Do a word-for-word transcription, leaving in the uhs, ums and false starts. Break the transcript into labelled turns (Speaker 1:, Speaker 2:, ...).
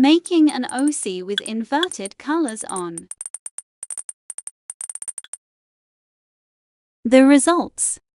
Speaker 1: Making an O C with inverted colors on. The results.